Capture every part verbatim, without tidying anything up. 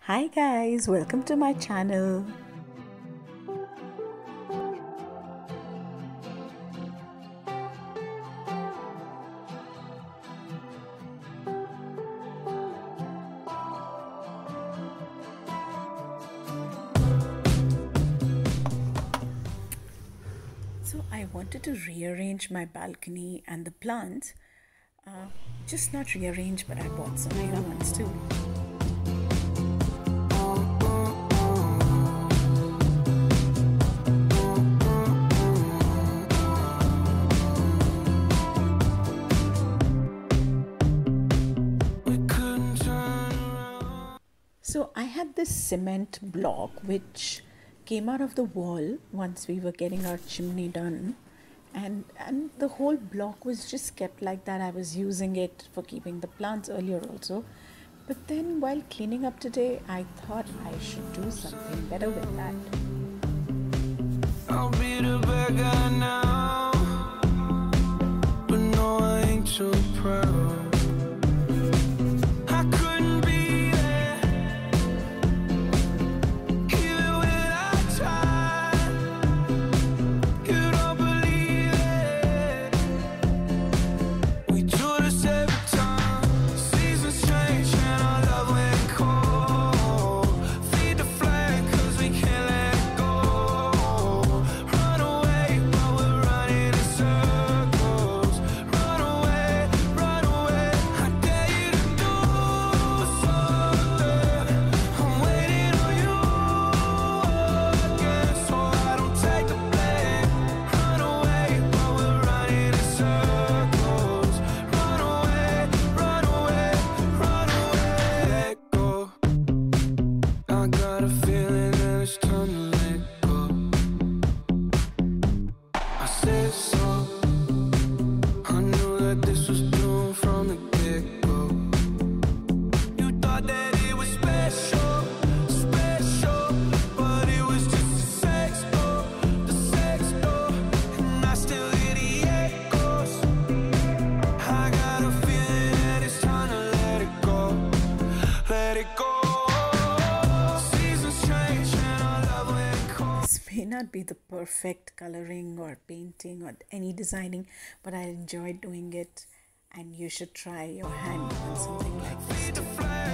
Hi guys, welcome to my channel. So I wanted to rearrange my balcony and the plants. Uh, just not rearrange, but I bought some bigger ones too. So I had this cement block which came out of the wall once we were getting our chimney done, and and the whole block was just kept like that. I was using it for keeping the plants earlier also, but then while cleaning up today I thought I should do something better with that. I'll be the bad guy now, but no, I ain't too proud. May not be the perfect coloring or painting or any designing, but I enjoyed doing it, and you should try your hand on something like this too.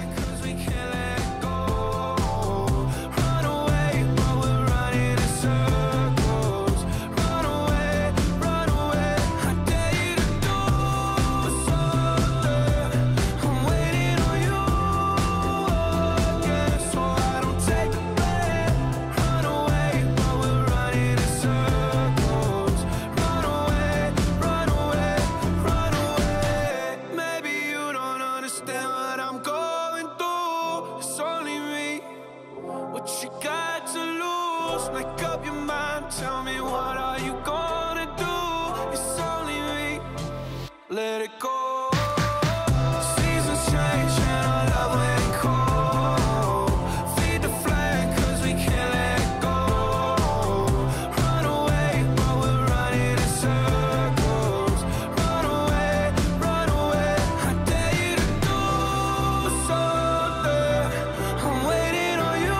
Make up your mind, tell me what are you gonna do? It's only me, let it go. Seasons change and our love went cold. Feed the flame cause we can't let it go. Run away but we're running in circles. Run away, run away, I dare you to do something. I'm waiting on you.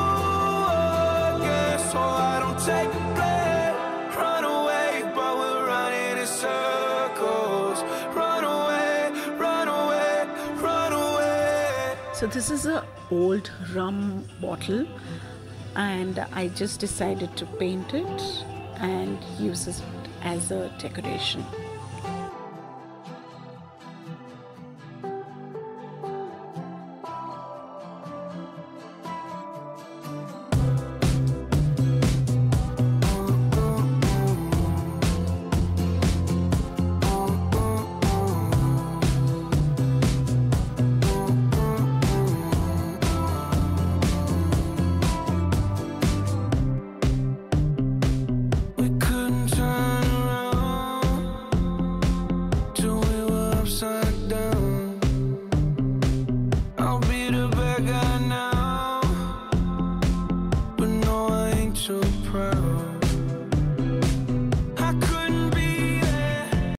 So I don't take the blame. Run away, but we're running in circles. Run away, run away, run away. So this is a old rum bottle, and I just decided to paint it and use it as a decoration.